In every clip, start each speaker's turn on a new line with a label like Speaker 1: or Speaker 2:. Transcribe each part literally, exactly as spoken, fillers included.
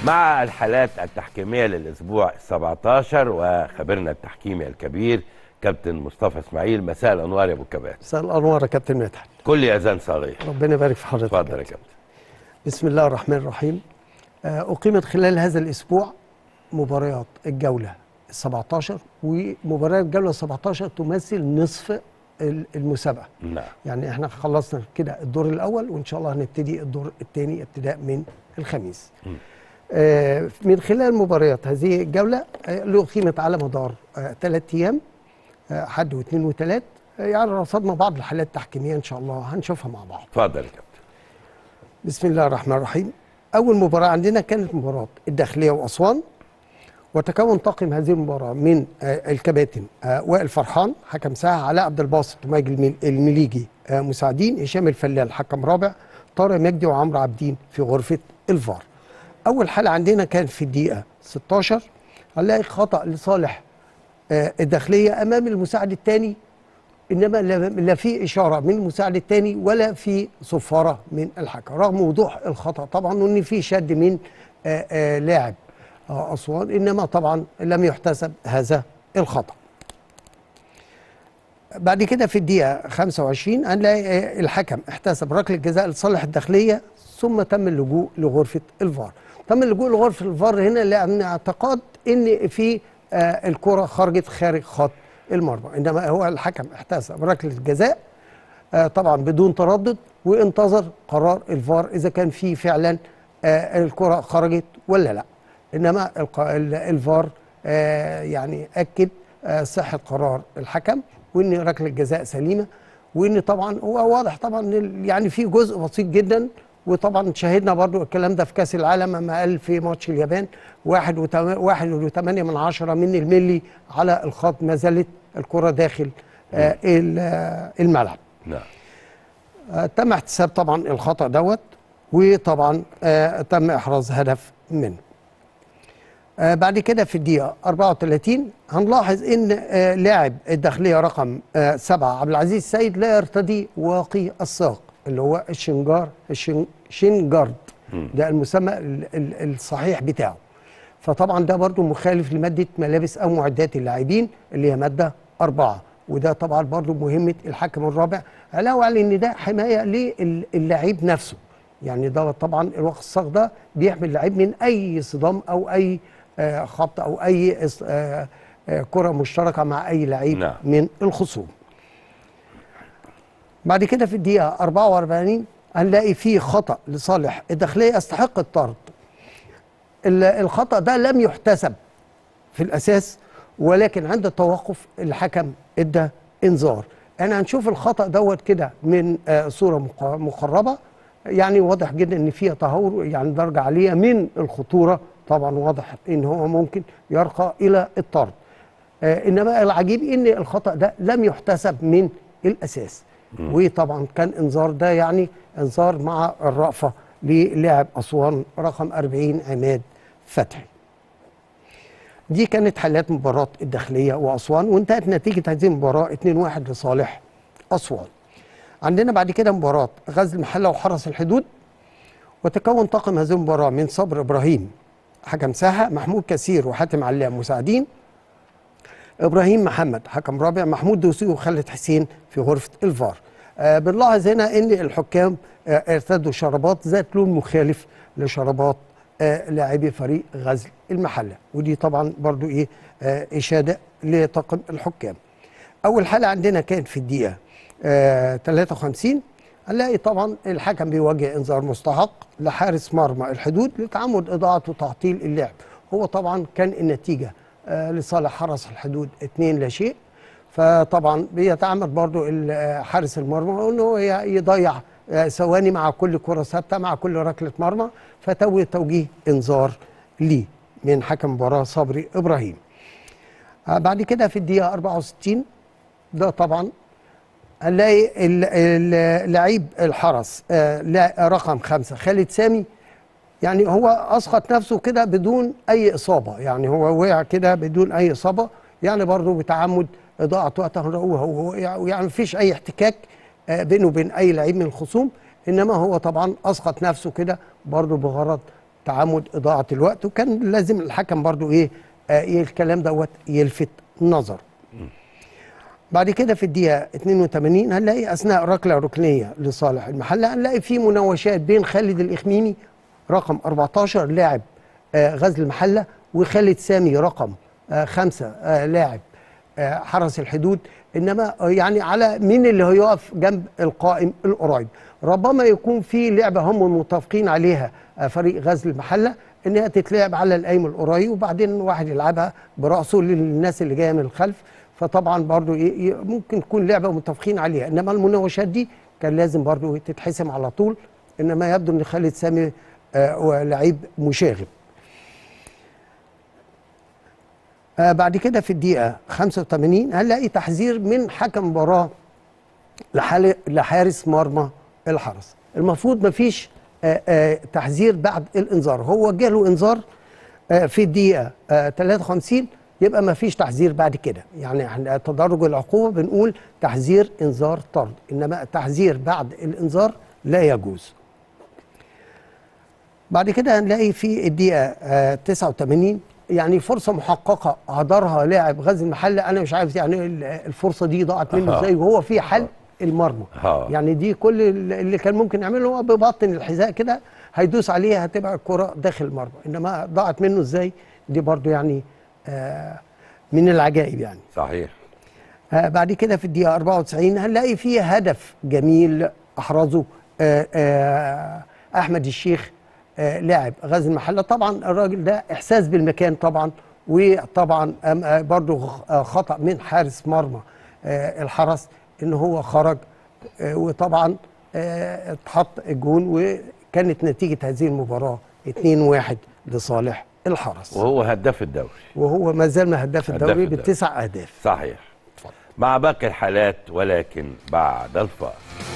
Speaker 1: مع الحالات التحكيمية للأسبوع السبعتاشر وخبرنا التحكيمي الكبير كابتن مصطفى اسماعيل. مساء الأنوار يا أبو الكباتن.
Speaker 2: مساء الأنوار يا كابتن مدحت.
Speaker 1: كل أذان صاغية.
Speaker 2: ربنا يبارك في حضرتك.
Speaker 1: اتفضل يا كابتن.
Speaker 2: بسم الله الرحمن الرحيم. أقيمت خلال هذا الأسبوع مباريات الجولة السبعتاشر، ومباريات الجولة السبعتاشر تمثل نصف المسابقة.
Speaker 1: نعم.
Speaker 2: يعني احنا خلصنا كده الدور الأول، وإن شاء الله هنبتدي الدور الثاني ابتداء من الخميس. م. آه من خلال مباريات هذه الجولة آه اللي أقيمت على مدار آه ثلاث أيام، آه حد واثنين وثلاث، آه يعني رصدنا بعض الحالات التحكيمية إن شاء الله هنشوفها مع بعض.
Speaker 1: اتفضل يا كابتن.
Speaker 2: بسم الله الرحمن الرحيم. أول مباراة عندنا كانت مباراة الداخلية وأسوان، وتكون طاقم هذه المباراة من آه الكباتن آه وائل فرحان حكم ساحة، علاء عبد الباسط وماجد المليجي آه مساعدين، هشام الفلال حكم رابع، طارق مجدي وعمرو عابدين في غرفة الفار. أول حالة عندنا كانت في الدقيقة ستاشر، هنلاقي خطأ لصالح آه الداخلية أمام المساعد الثاني، إنما لا في إشارة من المساعد الثاني ولا في صفارة من الحكم، رغم وضوح الخطأ طبعا وإن في شد من آه آه لاعب آه أسوان، إنما طبعا لم يحتسب هذا الخطأ. بعد كده في الدقيقة خمسة وعشرين هنلاقي الحكم احتسب ركلة جزاء لصالح الداخلية، ثم تم اللجوء لغرفة الفار. تم اللجوء لغرفة الفار هنا لأن اعتقاد إن في آه الكرة خرجت خارج خط المرمى، إنما هو الحكم احتسب ركلة جزاء آه طبعا بدون تردد، وانتظر قرار الفار إذا كان في فعلا آه الكرة خرجت ولا لا. إنما الفار آه يعني أكد آه صحة قرار الحكم، وإن ركلة الجزاء سليمة، وإن طبعا هو واضح طبعا يعني في جزء بسيط جدا. وطبعا شاهدنا برضو الكلام ده في كاس العالم لما قال في ماتش اليابان واحد وثمانية من عشرة من الملي على الخط، ما زالت الكرة داخل آه الملعب.
Speaker 1: نعم.
Speaker 2: آه تم احتساب طبعا الخطأ دوت، وطبعا آه تم احراز هدف منه. آه بعد كده في الدقيقة أربعة وثلاثين هنلاحظ ان آه لاعب الداخلية رقم آه سبعة عبد العزيز السيد لا يرتدي واقي الساق اللي هو الشنجار الشنجارد، ده المسمى الصحيح بتاعه. فطبعا ده برضو مخالف لمادة ملابس أو معدات اللاعبين اللي هي مادة أربعة، وده طبعا برضو مهمة الحكم الرابع، علاوة على إن ده حماية للاعب نفسه. يعني ده طبعا الواقي الساق ده بيحمي اللاعب من أي صدام أو أي آه خبط أو أي آه آه كرة مشتركة مع أي لاعب
Speaker 1: نعم.
Speaker 2: من الخصوم. بعد كده في الدقيقة أربعة وأربعين هنلاقي فيه خطأ لصالح الداخلية يستحق الطرد. الخطأ ده لم يحتسب في الأساس، ولكن عند التوقف الحكم ادى انذار. انا هنشوف الخطأ دوت كده من آه صورة مقربة، يعني واضح جدا ان فيها تهور، يعني درجة عالية من الخطورة، طبعا واضح ان هو ممكن يرقى الى الطرد. آه انما العجيب ان الخطأ ده لم يحتسب من الأساس. م. وطبعا كان انذار، ده يعني انذار مع الرأفة للاعب أسوان رقم أربعين عماد فتحي. دي كانت حالات مباراة الداخلية وأسوان، وانتهت نتيجة هذه المباراة اتنين واحد لصالح أسوان. عندنا بعد كده مباراة غزل المحلة وحرس الحدود، وتكون طاقم هذه المباراة من صبر إبراهيم حكم ساحة، محمود كثير وحاتم علام مساعدين، إبراهيم محمد حكم رابع، محمود دوسي وخالد حسين في غرفة الفار. آه بنلاحظ هنا ان الحكام آه ارتدوا شرابات ذات لون مخالف لشرابات آه لاعبي فريق غزل المحلة، ودي طبعا برضو ايه آه اشادة لطاقم الحكام. اول حالة عندنا كانت في الدقيقة آه ثلاثة وخمسين، هنلاقي طبعا الحكم بيوجه انذار مستحق لحارس مرمى الحدود لتعمد اضاعة وتعطيل اللعب. هو طبعا كان النتيجة آه لصالح حرس الحدود اتنين لا شيء، فطبعا بيتعمد برضو حارس المرمى انه يضيع ثواني مع كل كرة ثابتة مع كل ركلة مرمى، فتوجه توجيه انذار ليه من حكم مباراة صبري ابراهيم. بعد كده في الدقيقة أربعة وستين ده طبعا هنلاقي اللعيب الحرس رقم خمسة خالد سامي، يعني هو اسقط نفسه كده بدون اي اصابة، يعني هو وقع كده بدون اي اصابة، يعني برضه بتعمد اضاعه وقت، هو يعني مفيش اي احتكاك بينه وبين اي لعيب من الخصوم، انما هو طبعا اسقط نفسه كده برضه بغرض تعمد اضاعه الوقت، وكان لازم الحكم برضو ايه آه الكلام دوت يلفت نظر. بعد كده في الدقيقه اتنين وتمانين هنلاقي اثناء ركله ركنيه لصالح المحله هنلاقي في مناوشات بين خالد الاخميني رقم اربعتاشر لاعب آه غزل المحله، وخالد سامي رقم آه خمسة آه لاعب آه حرس الحدود، انما يعني على مين اللي هيقف جنب القائم القريب. ربما يكون في لعبه هم متفقين عليها آه فريق غزل المحله انها تتلعب على القايم القريب، وبعدين واحد يلعبها براسه للناس اللي جايه من الخلف، فطبعا برضو ممكن تكون لعبه متفقين عليها، انما المناوشات دي كان لازم برضو تتحسم على طول، انما يبدو ان خالد سامي آه لعيب مشاغب. آه بعد كده في الدقيقه خمسة وتمانين هنلاقي تحذير من حكم مباراه لحارس مرمى الحرس. المفروض ما فيش آه آه تحذير بعد الانذار، هو جاله انذار آه في الدقيقه آه تلاتة وخمسين، يبقى ما فيش تحذير بعد كده. يعني احنا تدرج العقوبه بنقول تحذير انذار طرد، انما التحذير بعد الانذار لا يجوز. بعد كده هنلاقي في الدقيقه آه تسعة وتمانين يعني فرصه محققه هدرها لاعب غزل المحله، انا مش عارف يعني الفرصه دي ضاعت منه ازاي وهو في حل المرمى. يعني دي كل اللي كان ممكن يعمله هو ببطن الحذاء كده هيدوس عليها هتبقى الكره داخل المرمى، انما ضاعت منه ازاي دي برضو يعني آه من العجائب يعني.
Speaker 1: صحيح.
Speaker 2: آه بعد كده في الدقيقه اربعة وتسعين هنلاقي فيه هدف جميل احرزه آه آه احمد الشيخ آه لاعب غزل المحله. طبعا الراجل ده احساس بالمكان طبعا، وطبعا آه برضو خطا من حارس مرمى آه الحرس ان هو خرج آه وطبعا آه اتحط الجون، وكانت نتيجه هذه المباراه اتنين واحد لصالح الحرس،
Speaker 1: وهو هداف الدوري،
Speaker 2: وهو ما زال هداف الدوري بالتسع اهداف.
Speaker 1: صحيح. اتفضل. مع باقي الحالات ولكن بعد الفاصل.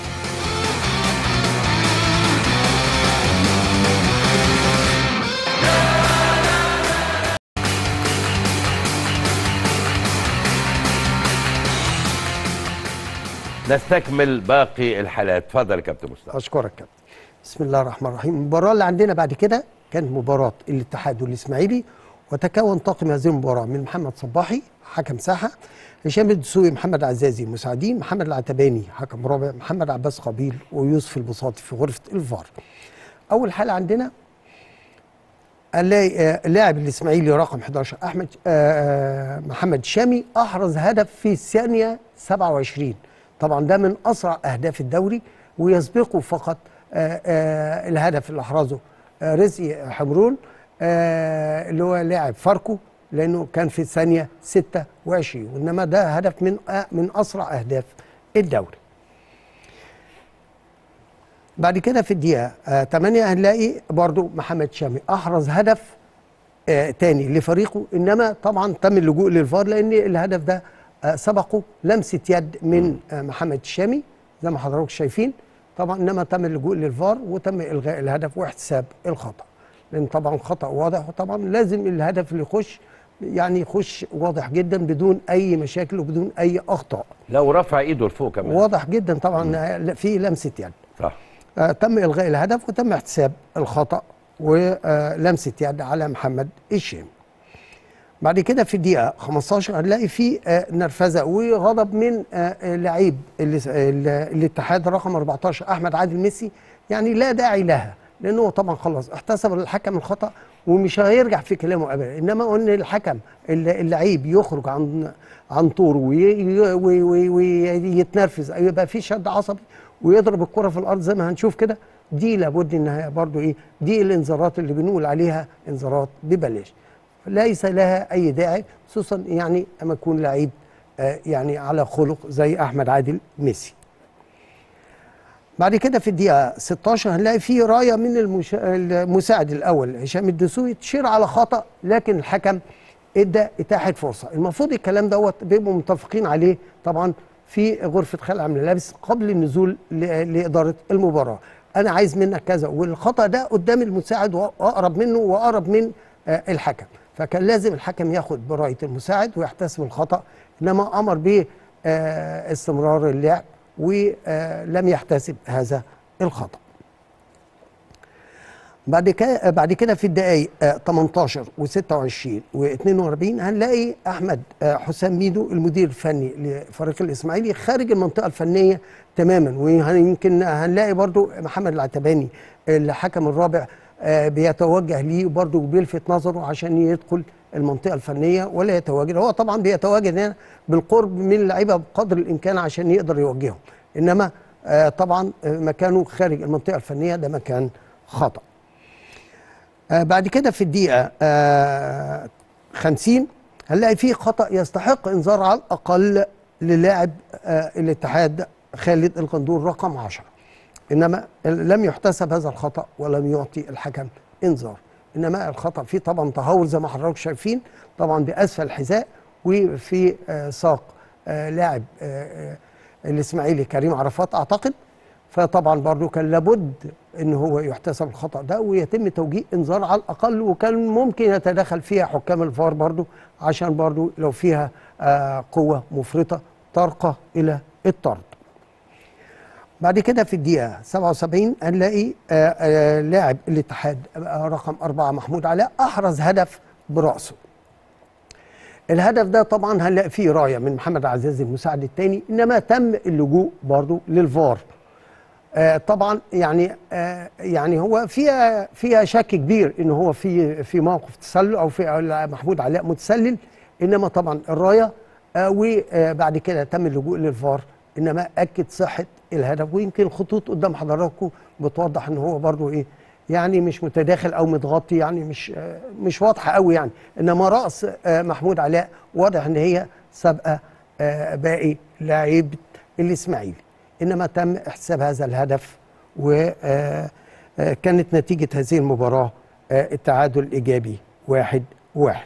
Speaker 1: نستكمل باقي الحالات. اتفضل يا كابتن مصطفى.
Speaker 2: اشكرك كابتن. بسم الله الرحمن الرحيم. المباراه اللي عندنا بعد كده كانت مباراه الاتحاد والاسماعيلي، وتكون طاقم هذه المباراه من محمد صباحي حكم ساحه، هشام الدسوقي، محمد عزازي مساعدين، محمد العتباني حكم رابع، محمد عباس قبيل، ويوسف البساطي في غرفه الفار. اول حاله عندنا نلاقي لاعب الاسماعيلي رقم حداشر احمد آه محمد شامي احرز هدف في الثانيه سبعة وعشرين، طبعا ده من اسرع اهداف الدوري، ويسبقه فقط آه آه الهدف اللي احرزه آه رزقي حمرون آه اللي هو لاعب فاركو، لانه كان في الثانيه ستة وعشرين، وانما ده هدف من آه من اسرع اهداف الدوري. بعد كده في الدقيقه آه تمانية هنلاقي برضو محمد شامي احرز هدف آه تاني لفريقه، انما طبعا تم اللجوء للفار لان الهدف ده آه سبقه لمسه يد من آه محمد الشامي زي ما حضراتكم شايفين، طبعا انما تم اللجوء للفار وتم الغاء الهدف واحتساب الخطا، لان طبعا خطا واضح، وطبعا لازم الهدف اللي يخش يعني يخش واضح جدا بدون اي مشاكل وبدون اي اخطاء.
Speaker 1: لو رفع ايده لفوق كمان
Speaker 2: واضح جدا طبعا مم. في لمسه يد.
Speaker 1: صح.
Speaker 2: آه تم الغاء الهدف وتم احتساب الخطا ولمسه يد على محمد الشامي. بعد كده في الدقيقه خمستاشر هنلاقي في آه نرفزه وغضب من آه لعيب الاتحاد رقم اربعتاشر احمد عادل ميسي، يعني لا داعي لها لانه طبعا خلص احتسب الحكم الخطا ومش هيرجع في كلامه ابدا، انما ان الحكم اللعيب يخرج عن عن طوره ويتنرفز او يبقى في شد عصبي ويضرب الكره في الارض زي ما هنشوف كده، دي لابد انها برضو ايه، دي الانذارات اللي بنقول عليها انذارات ببلاش، ليس لها اي داعي، خصوصا يعني اما يكون لعيب آه يعني على خلق زي احمد عادل ميسي. بعد كده في الدقيقه ستاشر هنلاقي في رايه من المشا... المساعد الاول هشام الدسوقي تشير على خطا، لكن الحكم ادى اتاحه فرصه. المفروض الكلام دوت بيبقوا متفقين عليه طبعا في غرفه خلع الملابس قبل النزول ل... لاداره المباراه. انا عايز منك كذا، والخطا ده قدام المساعد واقرب منه واقرب من آه الحكم، فكان لازم الحكم ياخد برايه المساعد ويحتسب الخطا، انما امر به آه استمرار اللعب ولم يحتسب هذا الخطأ. بعد كده بعد كده في الدقائق آه، تمنتاشر و26 واتنين واربعين هنلاقي احمد آه، حسام ميدو المدير الفني لفريق الاسماعيلي خارج المنطقه الفنيه تماما. ويمكن هنلاقي برضو محمد العتباني الحكم الرابع آه، بيتوجه ليه برضو وبيلفت نظره عشان يدخل المنطقه الفنيه ولا يتواجد. هو طبعا بيتواجد هنا بالقرب من اللعيبه بقدر الامكان عشان يقدر يوجههم، انما آه، طبعا آه، مكانه خارج المنطقه الفنيه ده مكان خطأ. آه بعد كده في الدقيقة آه خمسين هنلاقي فيه خطأ يستحق إنذار على الأقل للاعب آه الاتحاد خالد الغندور رقم عشرة، إنما لم يحتسب هذا الخطأ ولم يعطي الحكم إنذار. إنما الخطأ فيه طبعا تهور زي ما حضراتكم شايفين، طبعا بأسفل الحذاء وفي آه ساق آه لاعب آه الإسماعيلي كريم عرفات أعتقد. فطبعا برضو كان لابد ان هو يحتسب الخطأ ده ويتم توجيه انذار على الاقل، وكان ممكن يتدخل فيها حكام الفار برضو عشان برضو لو فيها آه قوة مفرطة ترقى الى الطرد. بعد كده في الدقيقة سبعة وسبعين هنلاقي آه آه لاعب الاتحاد آه رقم أربعة محمود علاء احرز هدف برأسه. الهدف ده طبعا هنلاقي فيه راية من محمد عزازي المساعد الثاني، انما تم اللجوء برضو للفار. آه طبعا يعني آه يعني هو فيها فيها شك كبير ان هو في في موقف تسلل او في محمود علاء متسلل، انما طبعا الرايه آه وبعد كده تم اللجوء للفار، انما اكد صحه الهدف. ويمكن الخطوط قدام حضراتكم بتوضح ان هو برضو ايه يعني مش متداخل او متغطي، يعني مش آه مش واضحه قوي يعني، انما راس آه محمود علاء واضح ان هي سابقه آه باقي لاعيبه الاسماعيلي، انما تم احتساب هذا الهدف. وكانت نتيجه هذه المباراه التعادل الايجابي واحد واحد.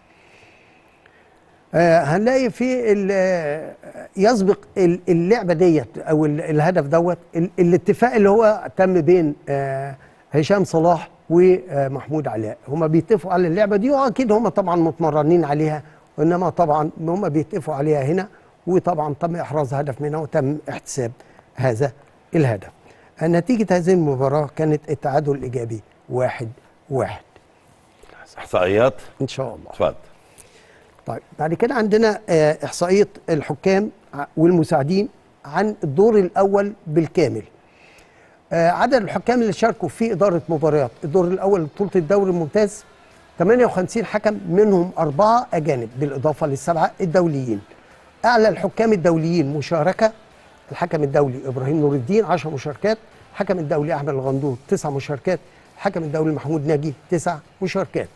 Speaker 2: هنلاقي في يسبق اللعبه ديت او الهدف دوت الاتفاق اللي هو تم بين هشام صلاح ومحمود علاء. هما بيتفقوا على اللعبه دي واكيد هما طبعا متمرنين عليها، وانما طبعا هما بيتفقوا عليها هنا، وطبعا تم احراز هدف منها وتم احتساب هذا الهدف. نتيجة هذه المباراة كانت التعادل الإيجابي واحد واحد.
Speaker 1: إحصائيات
Speaker 2: إن شاء الله.
Speaker 1: اتفضل.
Speaker 2: طيب بعد كده عندنا إحصائية الحكام والمساعدين عن الدور الأول بالكامل. عدد الحكام اللي شاركوا في إدارة مباريات الدور الأول لبطولة الدوري الممتاز ثمانية وخمسين حكم، منهم أربعة أجانب بالإضافة للسبعة الدوليين. أعلى الحكام الدوليين مشاركة الحكم الدولي ابراهيم نور الدين عشر مشاركات، الحكم الدولي احمد الغندور تسع مشاركات، الحكم الدولي محمود ناجي تسع مشاركات.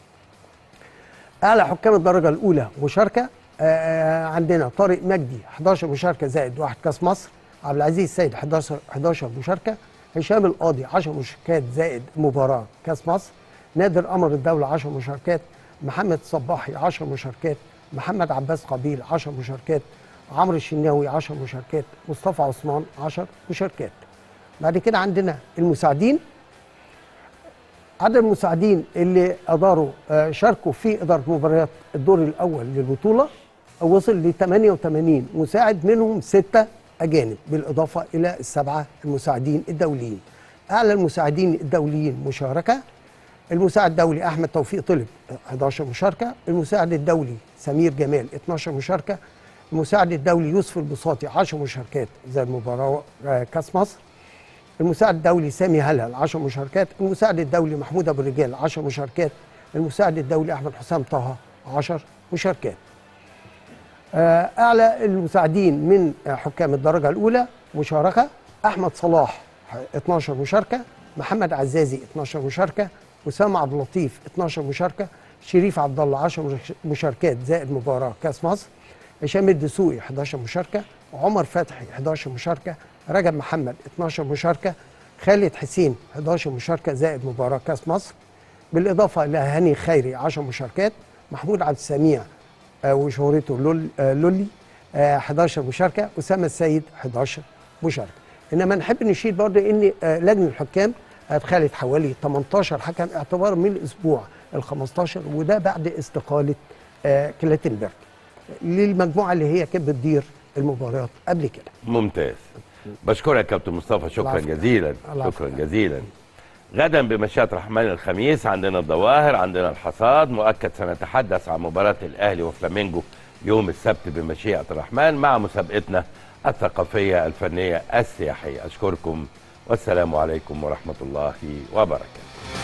Speaker 2: اعلى حكام الدرجه الاولى مشاركه آه عندنا طارق مجدي حداشر مشاركه زائد واحد كاس مصر، عبد العزيز السيد حداشر حداشر مشاركه، هشام القاضي عشر مشاركات زائد مباراه كاس مصر، نادر قمر الدوله عشر مشاركات، محمد صباحي عشر مشاركات، محمد عباس قبيل عشر مشاركات، عمرو الشناوي عشر مشاركات، مصطفى عثمان عشر مشاركات. بعد كده عندنا المساعدين. عدد المساعدين اللي اداروا آه شاركوا في اداره مباريات الدور الاول للبطوله وصل ل ثمانية وثمانين مساعد، منهم سته اجانب بالاضافه الى السبعه المساعدين الدوليين. اعلى المساعدين الدوليين مشاركه المساعد الدولي احمد توفيق طلب حداشر مشاركه، المساعد الدولي سمير جمال اتناشر مشاركه، المساعد الدولي يوسف البساطي عشر مشاركات زي المباراه كاس مصر، المساعد الدولي سامي هلهل عشر مشاركات، المساعد الدولي محمود ابو الرجال عشر مشاركات، المساعد الدولي احمد حسام طه عشر مشاركات. اعلى المساعدين من حكام الدرجه الاولى مشاركه احمد صلاح اتناشر مشاركه، محمد عزازي اتناشر مشاركه، اسامه عبد اللطيف اتناشر مشاركه، شريف عبد الله عشر مشاركات زائد مباراه كاس مصر، هشام الدسوقي حداشر مشاركه، عمر فتحي حداشر مشاركه، رجب محمد اتناشر مشاركه، خالد حسين حداشر مشاركه زائد مباراه كاس مصر، بالاضافه الى هاني خيري عشر مشاركات، محمود عبد السميع آه وشهرته لول آه لولي آه حداشر مشاركه، اسامه السيد حداشر مشاركه. انما نحب نشير برضه ان آه لجنه الحكام ادخلت حوالي تمنتاشر حكم اعتبارا من الاسبوع ال خمستاشر، وده بعد استقاله آه كلاتنبرج للمجموعه اللي هي كانت بتدير المباريات قبل كده.
Speaker 1: ممتاز. بشكرك يا كابتن مصطفى، شكرا جزيلا. شكرا جزيلا. غدا بمشيئة الرحمن الخميس عندنا الظواهر، عندنا الحصاد، مؤكد سنتحدث عن مباراة الأهلي وفلامينجو يوم السبت بمشيئة الرحمن مع مسابقتنا الثقافية الفنية السياحية. أشكركم والسلام عليكم ورحمة الله وبركاته.